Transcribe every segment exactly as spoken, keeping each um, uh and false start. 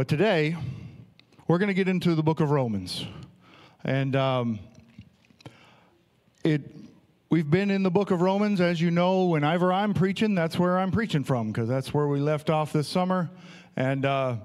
But today, we're going to get into the book of Romans. And um, it we've been in the book of Romans, as you know. Whenever I'm preaching, that's where I'm preaching from, because that's where we left off this summer. And uh,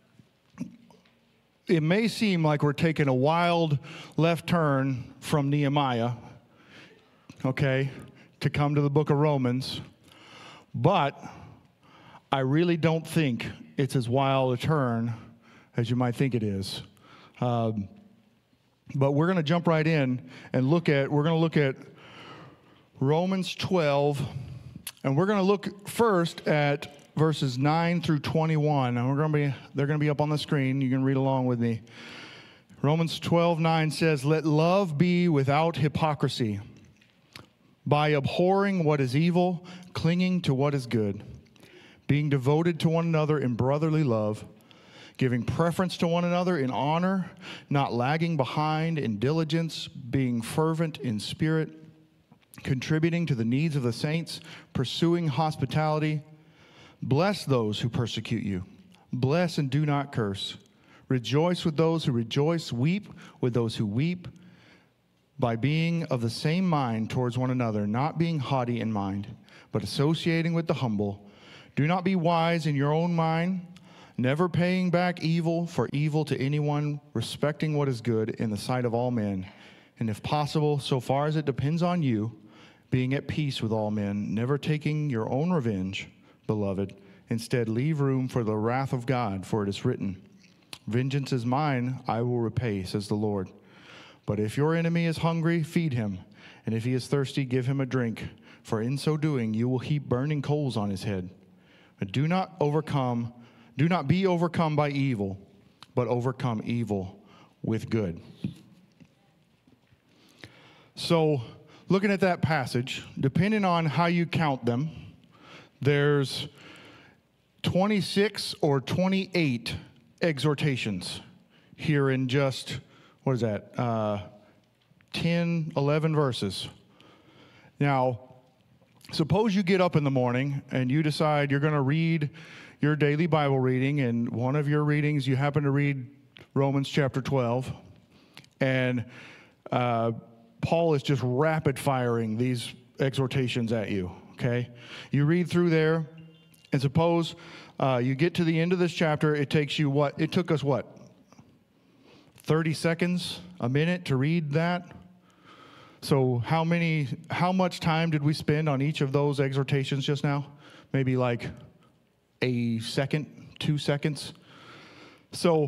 it may seem like we're taking a wild left turn from Nehemiah, okay, to come to the book of Romans. But I really don't think it's as wild a turn as you might think it is. Um, but we're going to jump right in and look at, we're going to look at Romans twelve, and we're going to look first at verses nine through twenty-one. And we're going to be, they're going to be up on the screen. You can read along with me. Romans twelve nine says, "Let love be without hypocrisy, by abhorring what is evil, clinging to what is good, being devoted to one another in brotherly love, giving preference to one another in honor, not lagging behind in diligence, being fervent in spirit, contributing to the needs of the saints, pursuing hospitality. Bless those who persecute you. Bless and do not curse. Rejoice with those who rejoice. Weep with those who weep. By being of the same mind towards one another, not being haughty in mind, but associating with the humble. Do not be wise in your own mind, never paying back evil for evil to anyone, respecting what is good in the sight of all men. And if possible, so far as it depends on you, being at peace with all men, never taking your own revenge, beloved. Instead, leave room for the wrath of God, for it is written, 'Vengeance is mine, I will repay,' says the Lord. But if your enemy is hungry, feed him, and if he is thirsty, give him a drink, for in so doing you will heap burning coals on his head. But do not overcome, do not be overcome by evil, but overcome evil with good." So, looking at that passage, depending on how you count them, there's twenty-six or twenty-eight exhortations here in just, what is that, uh, ten, eleven verses. Now, suppose you get up in the morning and you decide you're going to read your daily Bible reading, and one of your readings you happen to read Romans chapter twelve, and uh, Paul is just rapid firing these exhortations at you, okay? You read through there, and suppose uh, you get to the end of this chapter. It takes you what? It took us what? thirty seconds, a minute to read that. So how many, how much time did we spend on each of those exhortations just now? Maybe like a second, two seconds. So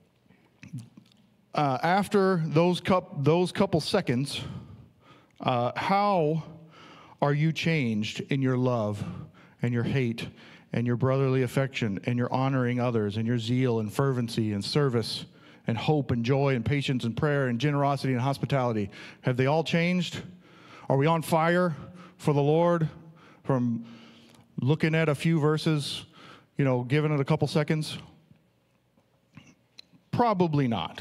uh, after those, cup, those couple seconds, uh, how are you changed in your love and your hate and your brotherly affection and your honoring others and your zeal and fervency and service and hope and joy and patience and prayer and generosity and hospitality? Have they all changed? Are we on fire for the Lord from looking at a few verses, you know, giving it a couple seconds? Probably not.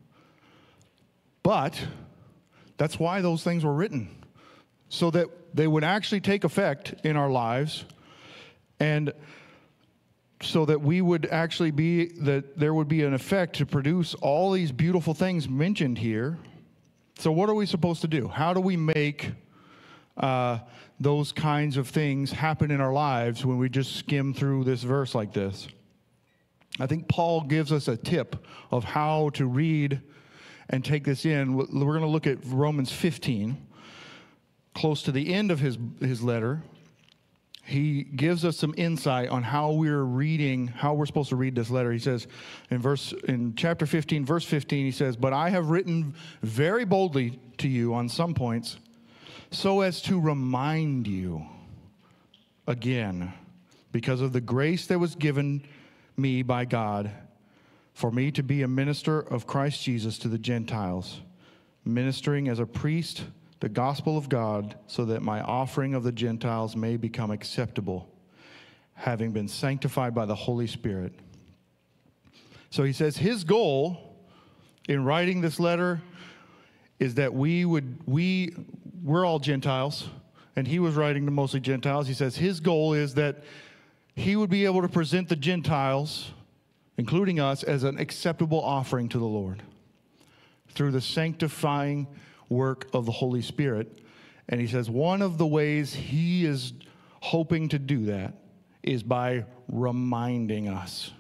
But that's why those things were written, so that they would actually take effect in our lives, and so that we would actually be, that there would be an effect to produce all these beautiful things mentioned here. So what are we supposed to do? How do we make uh, those kinds of things happen in our lives when we just skim through this verse like this? I think Paul gives us a tip of how to read and take this in. We're going to look at Romans fifteen, close to the end of his, his letter. He gives us some insight on how we're reading, how we're supposed to read this letter. He says in verse, in chapter fifteen, verse fifteen, he says, "But I have written very boldly to you on some points, so as to remind you again, because of the grace that was given me by God, for me to be a minister of Christ Jesus to the Gentiles, ministering as a priest the gospel of God, so that my offering of the Gentiles may become acceptable, having been sanctified by the Holy Spirit." So he says his goal in writing this letter is that we would, we, we're all Gentiles, and he was writing to mostly Gentiles. He says his goal is that he would be able to present the Gentiles including us, as an acceptable offering to the Lord through the sanctifying work of the Holy Spirit. And he says one of the ways he is hoping to do that is by reminding us.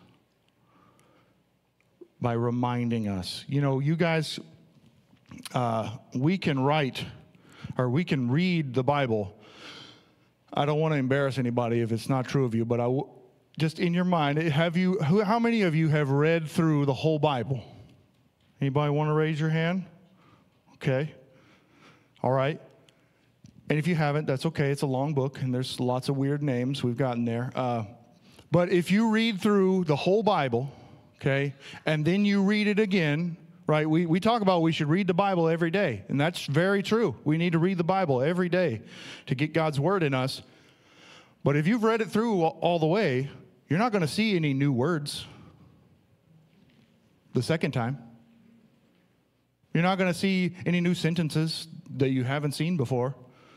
By reminding us. You know, you guys, uh, we can write, or we can read the Bible. I don't want to embarrass anybody if it's not true of you, but I w- just in your mind, have you? Who, how many of you have read through the whole Bible? Anybody want to raise your hand? Okay. All right. And if you haven't, that's okay. It's a long book, and there's lots of weird names we've gotten there. Uh, but if you read through the whole Bible, okay, and then you read it again, right? We, we talk about we should read the Bible every day, and that's very true. We need to read the Bible every day to get God's word in us. But if you've read it through all the way, you're not going to see any new words the second time. You're not going to see any new sentences that you haven't seen before.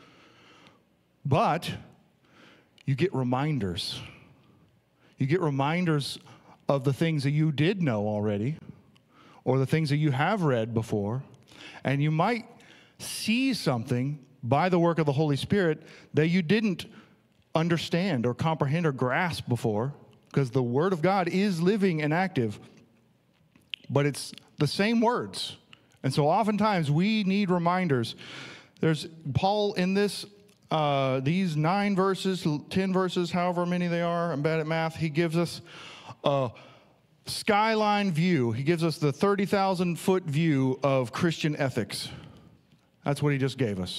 But you get reminders. You get reminders of the things that you did know already, or the things that you have read before, and you might see something by the work of the Holy Spirit that you didn't understand or comprehend or grasp before, because the Word of God is living and active, but it's the same words. And so oftentimes we need reminders. There's Paul in this, uh, these nine verses, ten verses, however many they are, I'm bad at math, he gives us a skyline view. He gives us the thirty thousand foot view of Christian ethics. That's what he just gave us.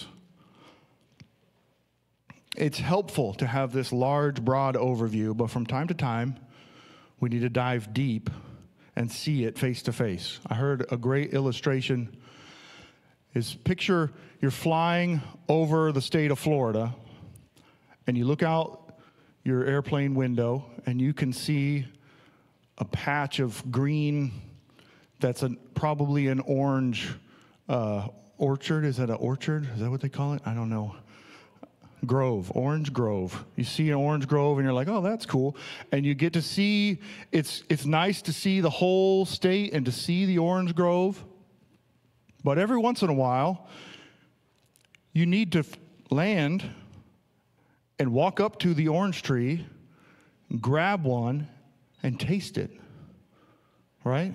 It's helpful to have this large, broad overview, but from time to time, we need to dive deep and see it face to face. I heard a great illustration is picture you're flying over the state of Florida, and you look out your airplane window, and you can see a patch of green that's a, probably an orange uh, orchard. Is that an orchard? Is that what they call it? I don't know. Grove, orange grove. You see an orange grove and you're like, oh, that's cool. And you get to see, it's it's nice to see the whole state and to see the orange grove. But every once in a while, you need to land and walk up to the orange tree, grab one, and taste it, right?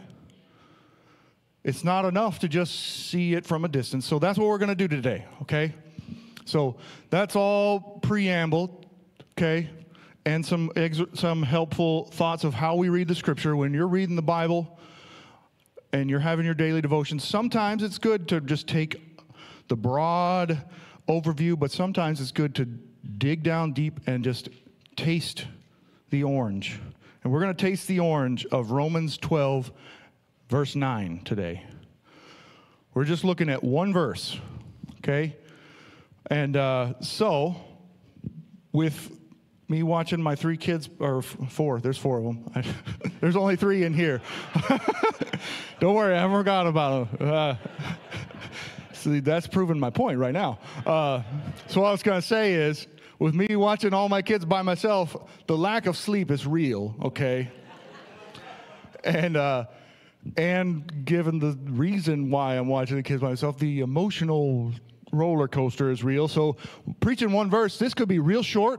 It's not enough to just see it from a distance. So that's what we're going to do today, okay? So that's all preamble, okay, and some ex- some helpful thoughts of how we read the Scripture. When you're reading the Bible and you're having your daily devotions, sometimes it's good to just take the broad overview, but sometimes it's good to dig down deep and just taste the orange. And we're going to taste the orange of Romans twelve, verse nine today. We're just looking at one verse, okay? And uh, so, with me watching my three kids, or f- four, there's four of them. I, there's only three in here. Don't worry, I forgot about them. Uh, see, that's proving my point right now. Uh, so what I was going to say is, with me watching all my kids by myself, the lack of sleep is real, okay? And uh, and given the reason why I'm watching the kids by myself, the emotional roller coaster is real. So preaching one verse, this could be real short,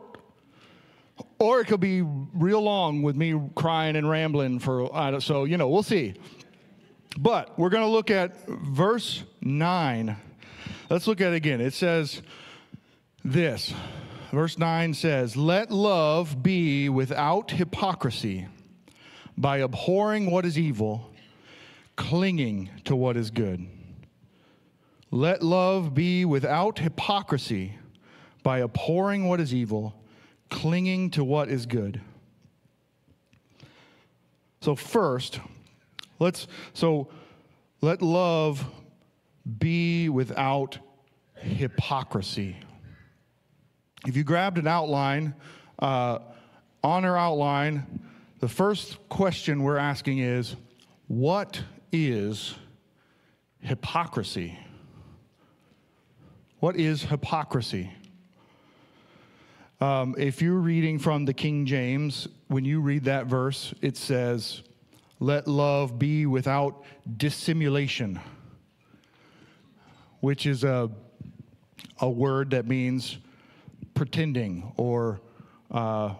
or it could be real long with me crying and rambling for, I don't, so, you know, we'll see. But we're going to look at verse nine. Let's look at it again. It says this. Verse nine says, "Let love be without hypocrisy, by abhorring what is evil, clinging to what is good." Let love be without hypocrisy, by abhorring what is evil, clinging to what is good. So first, let's, so let love be without hypocrisy. If you grabbed an outline, uh, on our outline, the first question we're asking is, what is hypocrisy? What is hypocrisy? Um, if you're reading from the King James, when you read that verse, it says, let love be without dissimulation, which is a, a word that means pretending or uh,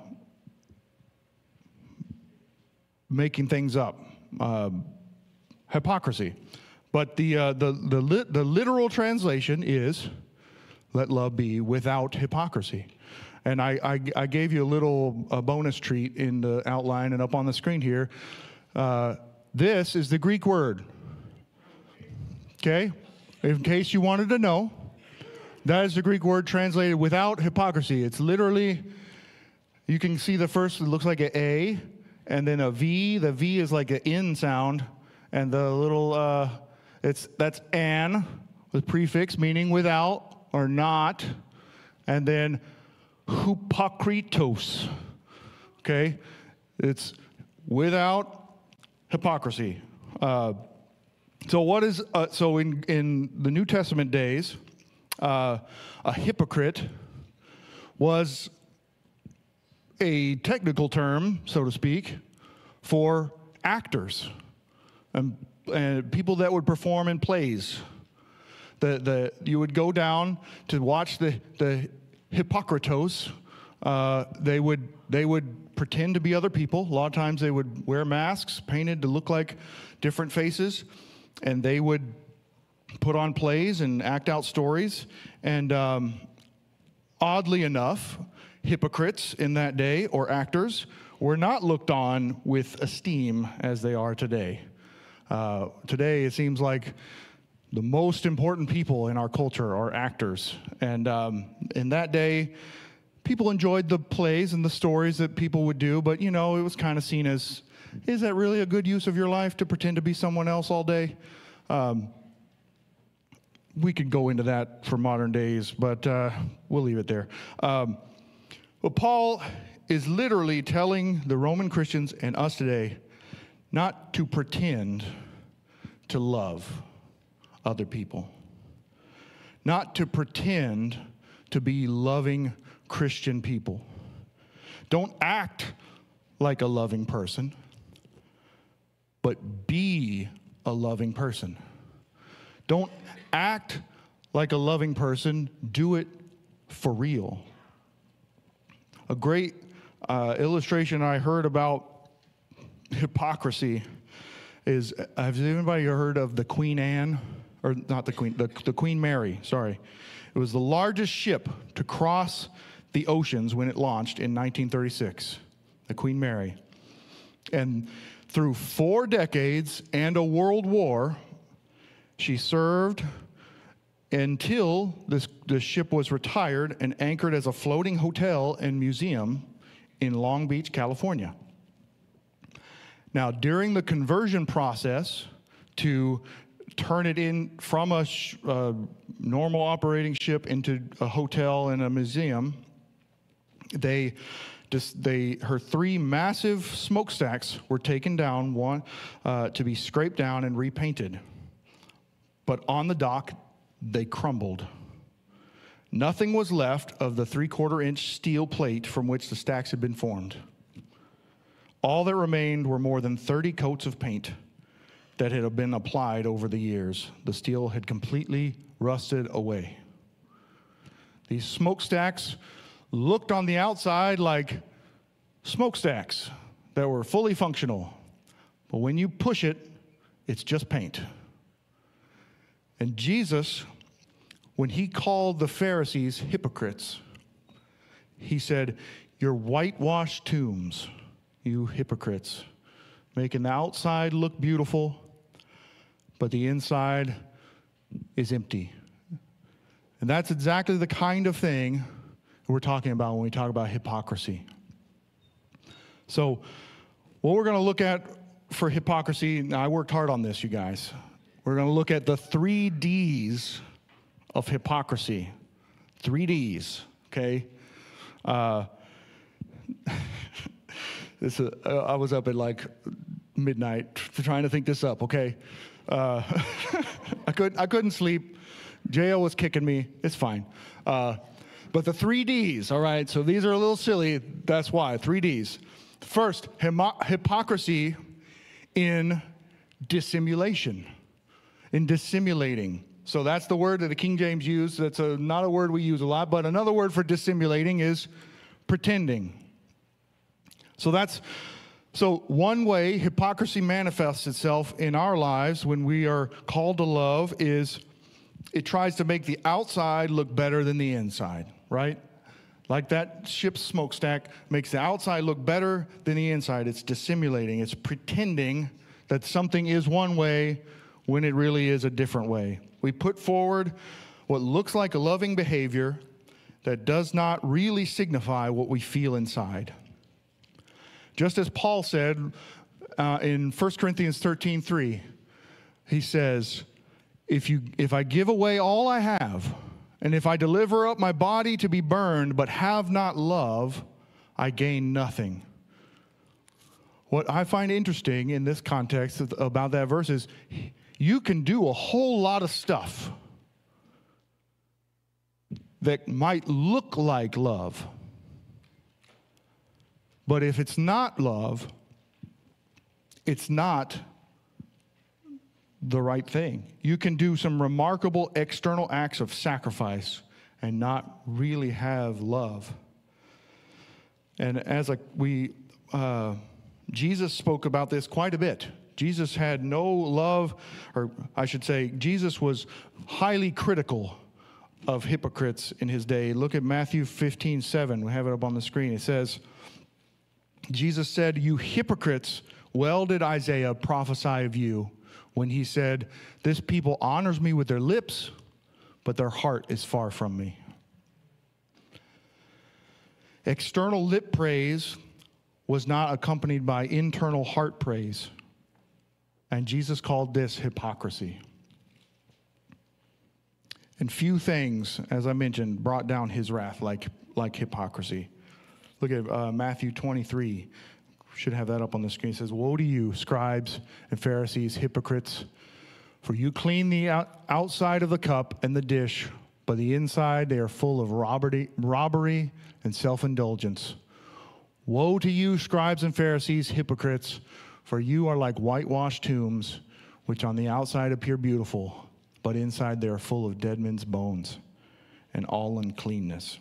making things up, uh, hypocrisy. But the, uh, the, the, li the literal translation is, let love be without hypocrisy. And I, I, I gave you a little a bonus treat in the outline and up on the screen here. Uh, this is the Greek word. Okay? In case you wanted to know, that is the Greek word translated without hypocrisy. It's literally, you can see the first, it looks like an A, and then a V. The V is like an N sound, and the little, uh, it's that's an, with prefix meaning without or not, and then hypokritos, okay? It's without hypocrisy. Uh, so what is, uh, so in, in the New Testament days, uh, a hypocrite was a technical term, so to speak, for actors and, and people that would perform in plays. The, the, you would go down to watch the, the Hippokritos. Uh, they would they would pretend to be other people. A lot of times they would wear masks painted to look like different faces, and they would put on plays and act out stories. And um, oddly enough, hypocrites in that day, or actors, were not looked on with esteem as they are today. Uh, today it seems like the most important people in our culture are actors. And um, in that day, people enjoyed the plays and the stories that people would do, but, you know, it was kind of seen as, is that really a good use of your life to pretend to be someone else all day? Um, we could go into that for modern days, but uh, we'll leave it there. Um, well, Paul is literally telling the Roman Christians and us today not to pretend to love other people, not to pretend to be loving Christian people. Don't act like a loving person, but be a loving person. Don't act like a loving person, do it for real. A great uh, illustration I heard about hypocrisy is, has anybody heard of the Queen Anne? Or not the Queen, the, the Queen Mary, sorry. It was the largest ship to cross the oceans when it launched in nineteen thirty-six, the Queen Mary. And through four decades and a world war, she served until this, this ship was retired and anchored as a floating hotel and museum in Long Beach, California. Now, during the conversion process to turn it in from a sh uh, normal operating ship into a hotel and a museum, they just they her three massive smokestacks were taken down, one uh, to be scraped down and repainted. But on the dock, they crumbled. Nothing was left of the three-quarter inch steel plate from which the stacks had been formed. All that remained were more than thirty coats of paint that had been applied over the years. The steel had completely rusted away. These smokestacks looked on the outside like smokestacks that were fully functional. But when you push it, it's just paint. And Jesus, when he called the Pharisees hypocrites, he said, "You're whitewashed tombs, you hypocrites, making the outside look beautiful, but the inside is empty." And that's exactly the kind of thing we're talking about when we talk about hypocrisy. So what we're going to look at for hypocrisy, now I worked hard on this, you guys. We're going to look at the three D's of hypocrisy. Three D's, okay? Uh, this, uh, I was up at like midnight trying to think this up, okay? Uh, I, couldn't, I couldn't sleep. J L was kicking me. It's fine. Uh, but the three D's, all right? So these are a little silly. That's why, three D's. First, hypocrisy in dissimulation, in dissimulating. So that's the word that the King James used. That's a, not a word we use a lot, but another word for dissimulating is pretending. So that's so one way hypocrisy manifests itself in our lives when we are called to love is it tries to make the outside look better than the inside, right? Like that ship's smokestack makes the outside look better than the inside. It's dissimulating. It's pretending that something is one way when it really is a different way. We put forward what looks like a loving behavior that does not really signify what we feel inside. Just as Paul said uh, in First Corinthians thirteen three, he says, if you if I give away all I have, and if I deliver up my body to be burned, but have not love, I gain nothing. What I find interesting in this context about that verse is you can do a whole lot of stuff that might look like love. But if it's not love, it's not the right thing. You can do some remarkable external acts of sacrifice and not really have love. And as a, we, uh, Jesus spoke about this quite a bit. Jesus had no love, or I should say, Jesus was highly critical of hypocrites in his day. Look at Matthew fifteen seven. We have it up on the screen. It says, Jesus said, "You hypocrites, well did Isaiah prophesy of you when he said, 'This people honors me with their lips, but their heart is far from me.'" External lip praise was not accompanied by internal heart praise. And Jesus called this hypocrisy. And few things, as I mentioned, brought down his wrath like, like hypocrisy. Look at uh, Matthew twenty-three. Should have that up on the screen. It says, "Woe to you, scribes and Pharisees, hypocrites, for you clean the out- outside of the cup and the dish, but the inside they are full of robbery, robbery and self-indulgence. Woe to you, scribes and Pharisees, hypocrites, for you are like whitewashed tombs, which on the outside appear beautiful, but inside they are full of dead men's bones and all uncleanness."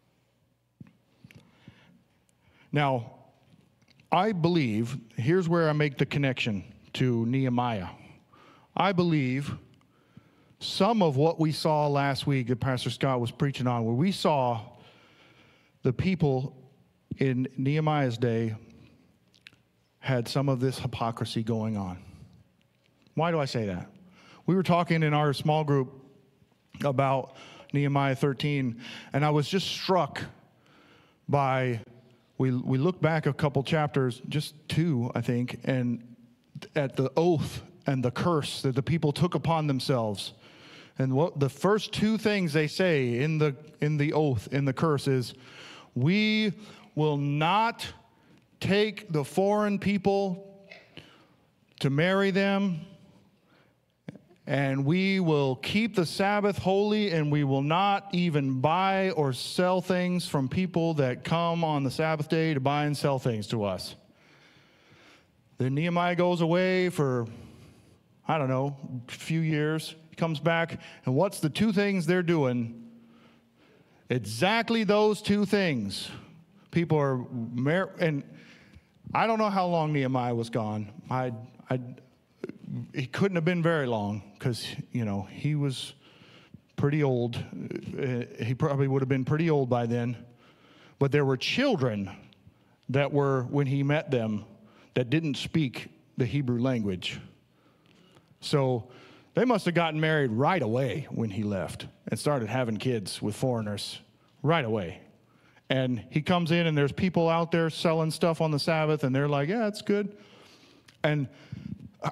Now, I believe, here's where I make the connection to Nehemiah. I believe some of what we saw last week that Pastor Scott was preaching on, where we saw the people in Nehemiah's day had some of this hypocrisy going on. Why do I say that? We were talking in our small group about Nehemiah thirteen, and I was just struck by, we, we look back a couple chapters, just two, I think, and at the oath and the curse that the people took upon themselves. And what the first two things they say in the in the oath, in the curse is, "We will not take the foreign people to marry them, and we will keep the Sabbath holy, and we will not even buy or sell things from people that come on the Sabbath day to buy and sell things to us." Then Nehemiah goes away for, I don't know, a few years. He comes back, and what's the two things they're doing? Exactly those two things. People are, mar- and I don't know how long Nehemiah was gone. I, I, he couldn't have been very long because, you know, he was pretty old. He probably would have been pretty old by then. But there were children that were, when he met them, that didn't speak the Hebrew language. So they must have gotten married right away when he left and started having kids with foreigners right away. And he comes in and there's people out there selling stuff on the Sabbath and they're like, "Yeah, it's good." And uh,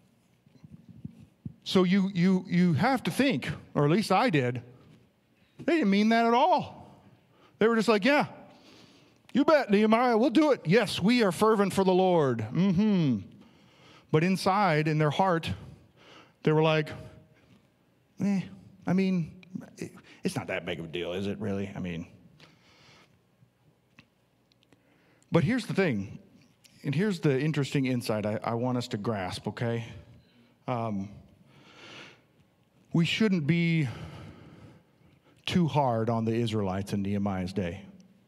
so you you you have to think, or at least I did, they didn't mean that at all. They were just like, "Yeah, you bet, Nehemiah, we'll do it. Yes, we are fervent for the Lord." Mm-hmm. But inside, in their heart, they were like, eh, I mean, it's not that big of a deal, is it really? I mean, but here's the thing. and here's the interesting insight I, I want us to grasp, okay? Um, we shouldn't be too hard on the Israelites in Nehemiah's day.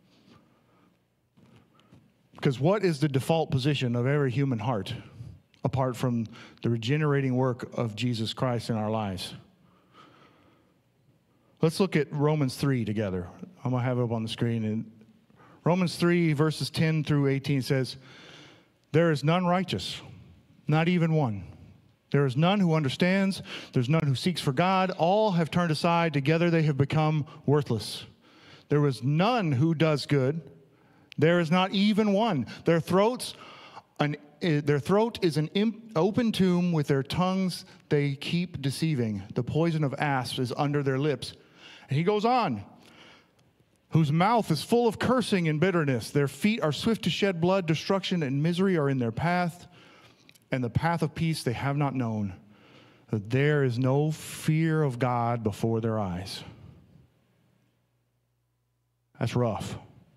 Because what is the default position of every human heart, apart from the regenerating work of Jesus Christ in our lives? Let's look at Romans three together. I'm going to have it up on the screen. And Romans three, verses ten through eighteen says, "There is none righteous, not even one. There is none who understands. There's none who seeks for God. All have turned aside. Together they have become worthless. There was none who does good. There is not even one. Their throats, an, uh, their throat is an imp, open tomb. With their tongues they keep deceiving. The poison of asps is under their lips." And he goes on, "Whose mouth is full of cursing and bitterness. Their feet are swift to shed blood. Destruction and misery are in their path. And the path of peace they have not known. That there is no fear of God before their eyes." That's rough.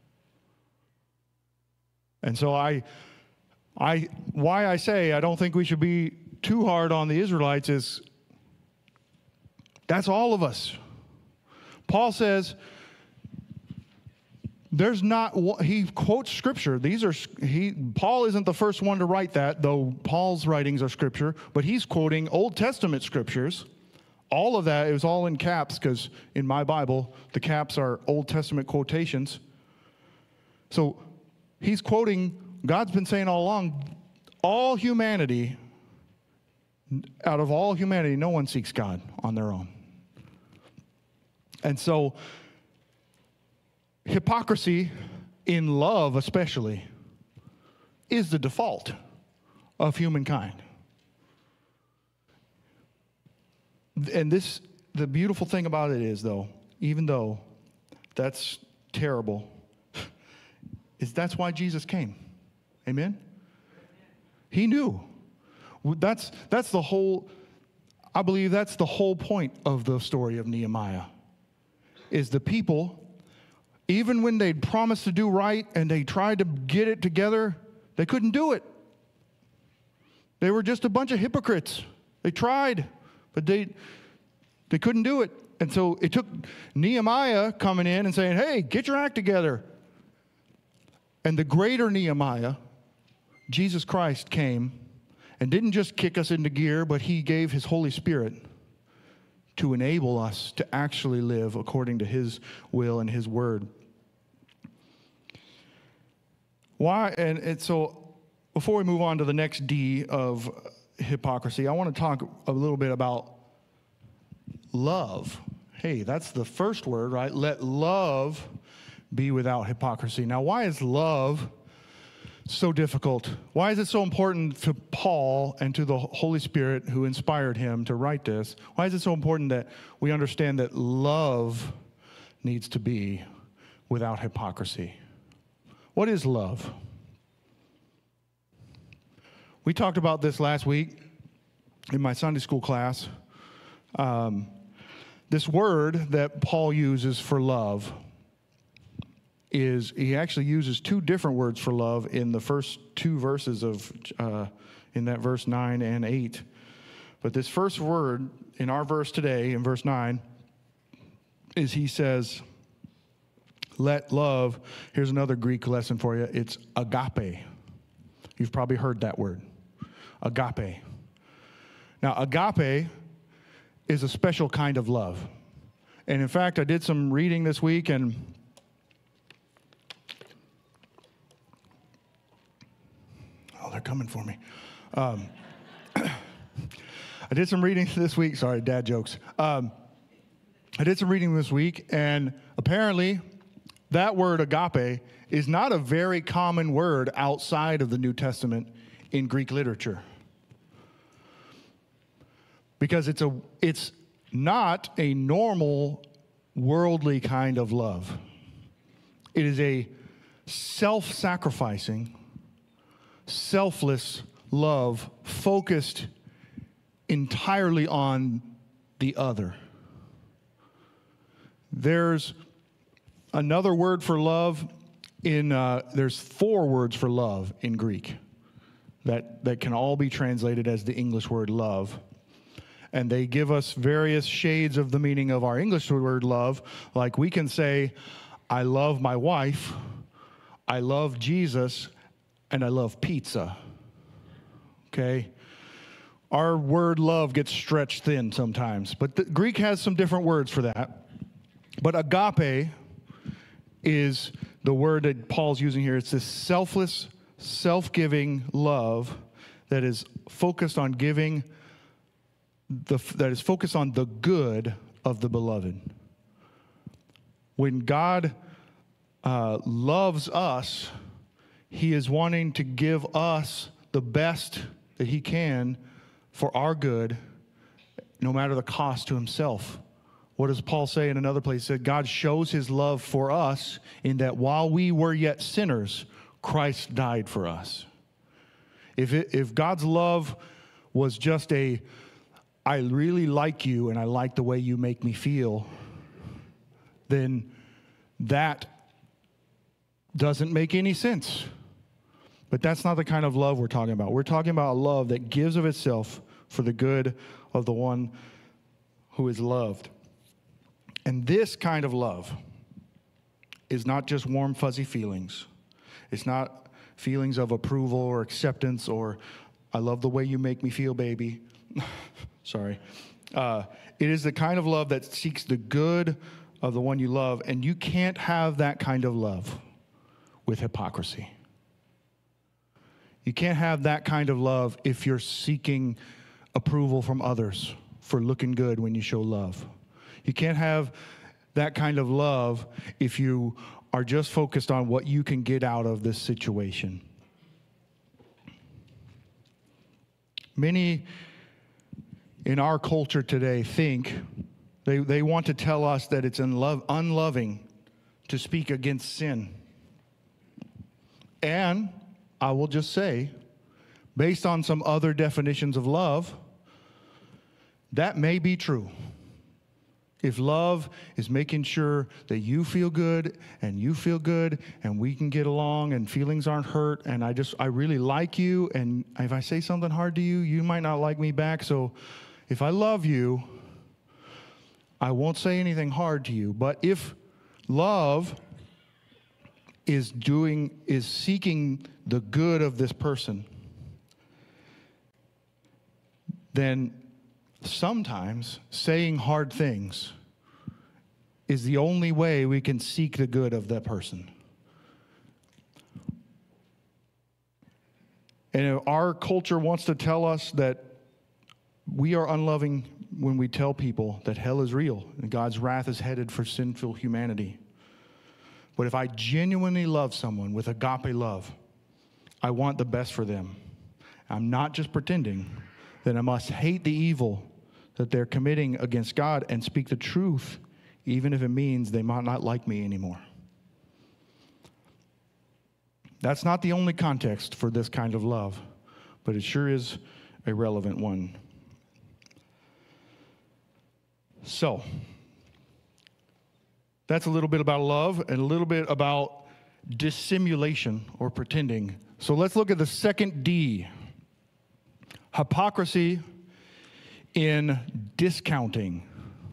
And so I, I, why I say I don't think we should be too hard on the Israelites is that's all of us. Paul says, there's not, he quotes scripture. These are, he, Paul isn't the first one to write that, though Paul's writings are scripture, but he's quoting Old Testament scriptures. All of that is all in caps, because in my Bible, the caps are Old Testament quotations. So he's quoting, God's been saying all along, all humanity, out of all humanity, no one seeks God on their own. And so, hypocrisy, in love especially, is the default of humankind. And this, the beautiful thing about it is, though, even though that's terrible, is that's why Jesus came. Amen? He knew. That's, that's the whole, I believe that's the whole point of the story of Nehemiah. Is the people, even when they'd promised to do right and they tried to get it together, they couldn't do it. They were just a bunch of hypocrites. They tried, but they they couldn't do it. And so it took Nehemiah coming in and saying, "Hey, get your act together." And the greater Nehemiah, Jesus Christ, came and didn't just kick us into gear, but he gave his Holy Spirit to enable us to actually live according to his will and his word. Why? And, and so before we move on to the next D of hypocrisy, I want to talk a little bit about love. Hey, that's the first word, right? Let love be without hypocrisy. Now, why is love so difficult? Why is it so important to Paul and to the Holy Spirit who inspired him to write this? Why is it so important that we understand that love needs to be without hypocrisy? What is love? We talked about this last week in my Sunday school class. Um, this word that Paul uses for love is, he actually uses two different words for love in the first two verses of, uh, in that verse nine and eight. But this first word in our verse today, in verse nine, is he says, let love, here's another Greek lesson for you, it's agape. You've probably heard that word, agape. Now, agape is a special kind of love. And in fact, I did some reading this week, and oh, they're coming for me. Um, I did some reading this week. Sorry, dad jokes. Um, I did some reading this week, and apparently that word agape is not a very common word outside of the New Testament in Greek literature. Because it's a it's not a normal worldly kind of love. It is a self-sacrificing, selfless love focused entirely on the other. There's another word for love in uh, there's four words for love in Greek that, that can all be translated as the English word love. And they give us various shades of the meaning of our English word love. Like we can say, I love my wife, I love Jesus, and I love pizza. Okay? Our word love gets stretched thin sometimes. But the Greek has some different words for that. But agape is the word that Paul's using here. It's this selfless, self-giving love that is focused on giving The, that is focused on the good of the beloved. When God uh, loves us, he is wanting to give us the best that he can for our good, no matter the cost to himself. What does Paul say in another place? He said, God shows his love for us in that while we were yet sinners, Christ died for us. If, it, if God's love was just a I really like you and I like the way you make me feel, then that doesn't make any sense. But that's not the kind of love we're talking about. We're talking about a love that gives of itself for the good of the one who is loved. And this kind of love is not just warm, fuzzy feelings. It's not feelings of approval or acceptance or I love the way you make me feel, baby. Sorry. Uh, it is the kind of love that seeks the good of the one you love, and you can't have that kind of love with hypocrisy. You can't have that kind of love if you're seeking approval from others for looking good when you show love. You can't have that kind of love if you are just focused on what you can get out of this situation. Many in our culture today think, they, they want to tell us that it's unlo- unloving to speak against sin. And I will just say, based on some other definitions of love, that may be true. If love is making sure that you feel good and you feel good and we can get along and feelings aren't hurt and I just, I really like you and if I say something hard to you, you might not like me back, so if I love you, I won't say anything hard to you. But if love is doing, is seeking the good of this person, then sometimes saying hard things is the only way we can seek the good of that person. And if our culture wants to tell us that we are unloving when we tell people that hell is real and God's wrath is headed for sinful humanity. But if I genuinely love someone with agape love, I want the best for them. I'm not just pretending. Then I must hate the evil that they're committing against God and speak the truth, even if it means they might not like me anymore. That's not the only context for this kind of love, but it sure is a relevant one. So, that's a little bit about love and a little bit about dissimulation or pretending. So let's look at the second D. Hypocrisy in discounting.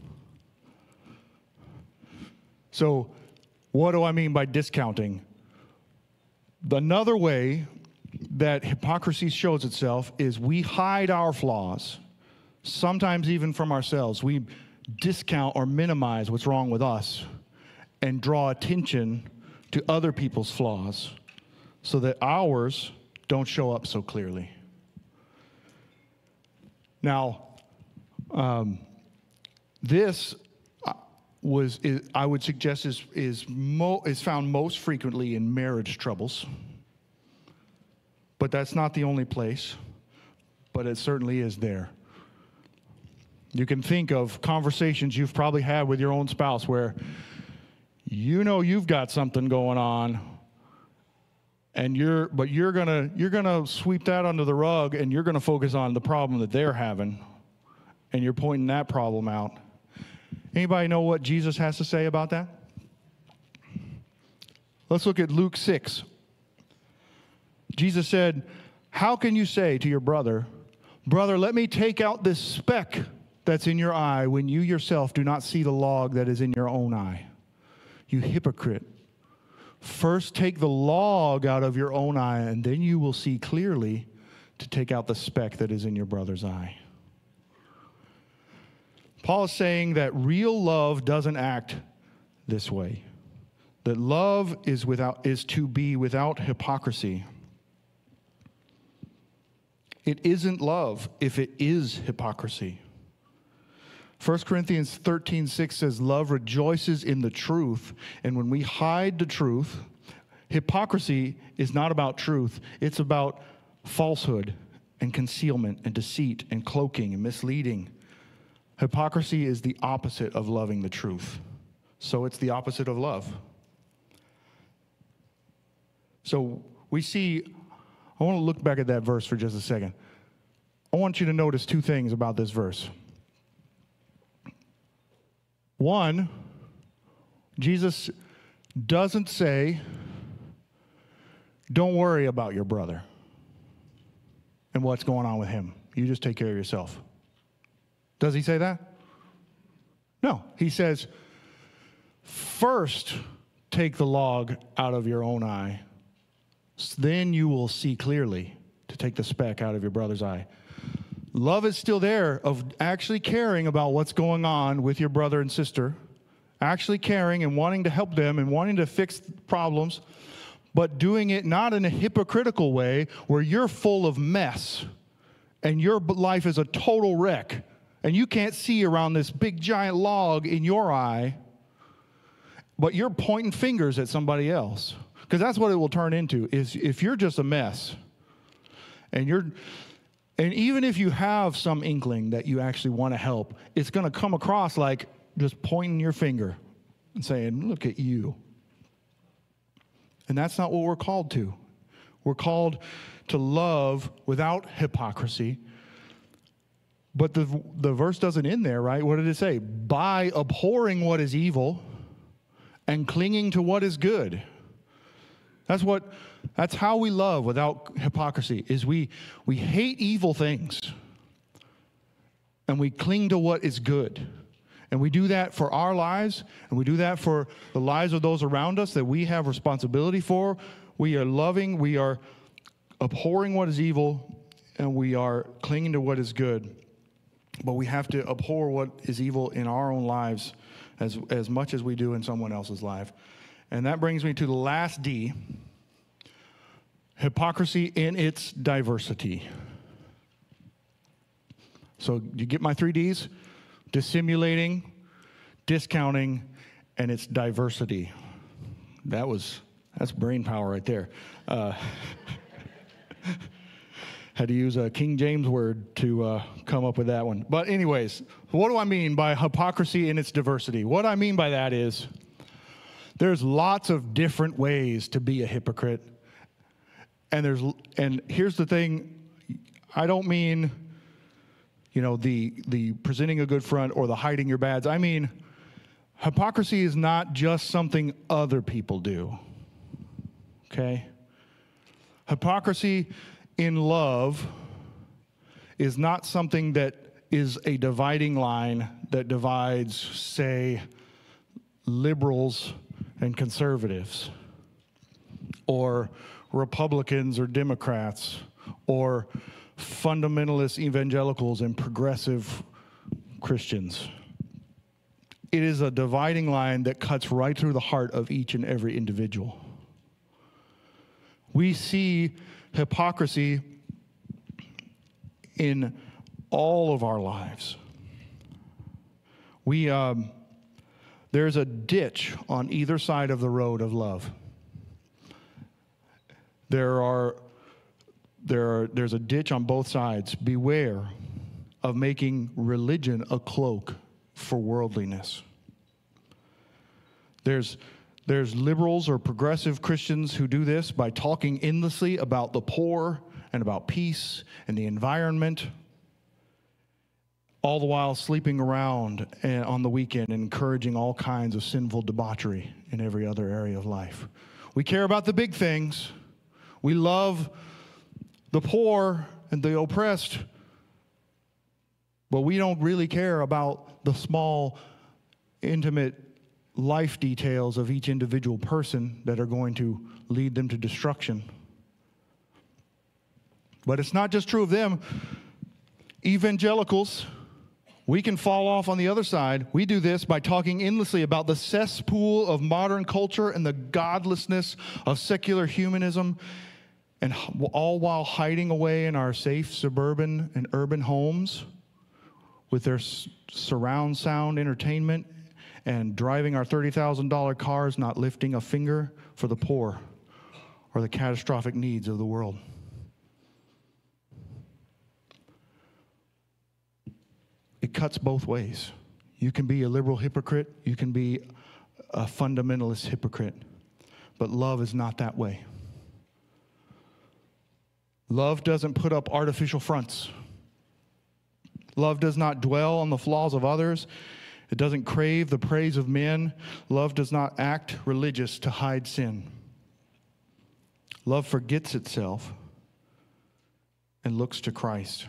So, what do I mean by discounting? Another way that hypocrisy shows itself is we hide our flaws, sometimes even from ourselves. We discount or minimize what's wrong with us and draw attention to other people's flaws so that ours don't show up so clearly. Now, um, this was, is, I would suggest, is is, mo- is found most frequently in marriage troubles. But that's not the only place, but it certainly is there. You can think of conversations you've probably had with your own spouse where you know you've got something going on, and you're but you're gonna you're gonna sweep that under the rug, and you're gonna focus on the problem that they're having, and you're pointing that problem out. Anybody know what Jesus has to say about that? Let's look at Luke six. Jesus said, how can you say to your brother, brother, let me take out this speck that's in your eye when you yourself do not see the log that is in your own eye? You hypocrite. First take the log out of your own eye, and then you will see clearly to take out the speck that is in your brother's eye. Paul is saying that real love doesn't act this way. That love is without is to be without hypocrisy. It isn't love if it is hypocrisy. First Corinthians thirteen six says, love rejoices in the truth. And when we hide the truth, hypocrisy is not about truth. It's about falsehood and concealment and deceit and cloaking and misleading. Hypocrisy is the opposite of loving the truth. So it's the opposite of love. So we see, I want to look back at that verse for just a second. I want you to notice two things about this verse. One, Jesus doesn't say, don't worry about your brother and what's going on with him. You just take care of yourself. Does he say that? No. He says, first take the log out of your own eye. Then you will see clearly to take the speck out of your brother's eye. Love is still there of actually caring about what's going on with your brother and sister, actually caring and wanting to help them and wanting to fix problems, but doing it not in a hypocritical way where you're full of mess and your life is a total wreck and you can't see around this big giant log in your eye, but you're pointing fingers at somebody else. Because that's what it will turn into, is if you're just a mess, and you're, and even if you have some inkling that you actually want to help, it's going to come across like just pointing your finger and saying, look at you. And that's not what we're called to. We're called to love without hypocrisy. But the, the verse doesn't end there, right? What did it say? By abhorring what is evil and clinging to what is good. That's what, that's how we love without hypocrisy, is we, we hate evil things and we cling to what is good. And we do that for our lives, and we do that for the lives of those around us that we have responsibility for. We are loving, we are abhorring what is evil, and we are clinging to what is good. But we have to abhor what is evil in our own lives as, as much as we do in someone else's life. And that brings me to the last D, hypocrisy in its diversity. So you get my three Ds? Dissimulating, discounting, and its diversity. That was, that's brain power right there. Uh, had to use a King James word to uh, come up with that one. But anyways, what do I mean by hypocrisy in its diversity? What I mean by that is, there's lots of different ways to be a hypocrite. And there's and here's the thing, I don't mean, you know, the the presenting a good front or the hiding your bads. I mean, hypocrisy is not just something other people do. Okay? Hypocrisy in love is not something that is a dividing line that divides, say, liberals and conservatives, or Republicans or Democrats, or fundamentalist evangelicals and progressive Christians. It is a dividing line that cuts right through the heart of each and every individual. We see hypocrisy in all of our lives. We, um, There's a ditch on either side of the road of love. There are, there are, there's a ditch on both sides. Beware of making religion a cloak for worldliness. There's, there's liberals or progressive Christians who do this by talking endlessly about the poor and about peace and the environment, all the while sleeping around on the weekend and encouraging all kinds of sinful debauchery in every other area of life. We care about the big things. We love the poor and the oppressed, but we don't really care about the small, intimate life details of each individual person that are going to lead them to destruction. But it's not just true of them. Evangelicals, we can fall off on the other side. We do this by talking endlessly about the cesspool of modern culture and the godlessness of secular humanism, and all while hiding away in our safe suburban and urban homes with their surround sound entertainment and driving our thirty thousand dollar cars, not lifting a finger for the poor or the catastrophic needs of the world. It cuts both ways. You can be a liberal hypocrite. You can be a fundamentalist hypocrite. But love is not that way. Love doesn't put up artificial fronts. Love does not dwell on the flaws of others. It doesn't crave the praise of men. Love does not act religious to hide sin. Love forgets itself and looks to Christ.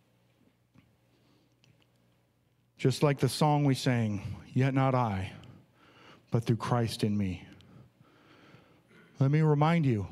Just like the song we sang, yet not I, but through Christ in me. Let me remind you,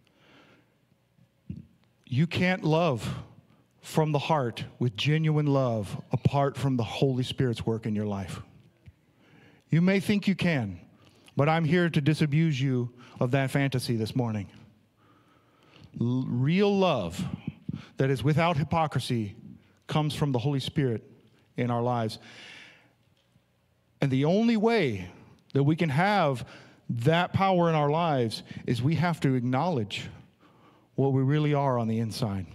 you can't love from the heart with genuine love apart from the Holy Spirit's work in your life. You may think you can, but I'm here to disabuse you of that fantasy this morning. L- real love that is without hypocrisy comes from the Holy Spirit in our lives. And the only way that we can have that power in our lives is we have to acknowledge what we really are on the inside.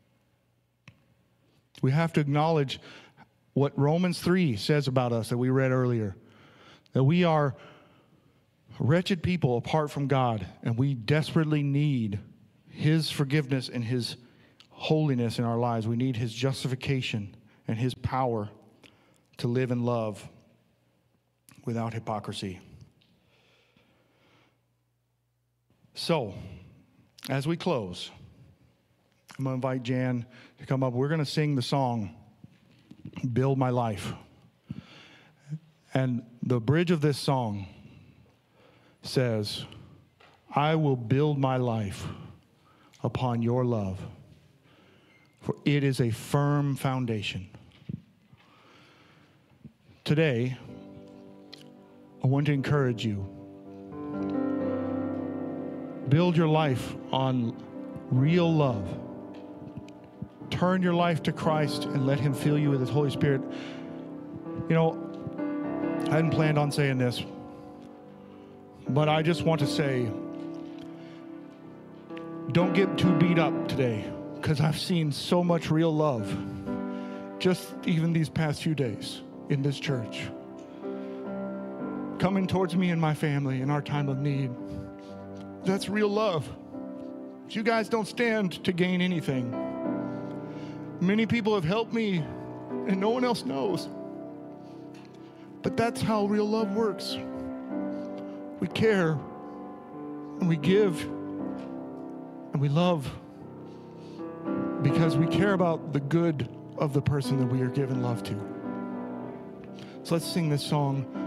We have to acknowledge what Romans three says about us that we read earlier, that we are wretched people apart from God, and we desperately need His forgiveness and His holiness in our lives. We need His justification and His power to live in love without hypocrisy. So, as we close, I'm going to invite Jan to come up. We're going to sing the song, Build My Life. And the bridge of this song says, I will build my life upon your love, for it is a firm foundation. Today, I want to encourage you. Build your life on real love. Turn your life to Christ and let Him fill you with His Holy Spirit. You know, I hadn't planned on saying this, but I just want to say, don't get too beat up today, because I've seen so much real love just even these past few days in this church, coming towards me and my family in our time of need. That's real love. You guys don't stand to gain anything. Many people have helped me, and no one else knows. But that's how real love works. We care, and we give, and we love because we care about the good of the person that we are giving love to. So let's sing this song.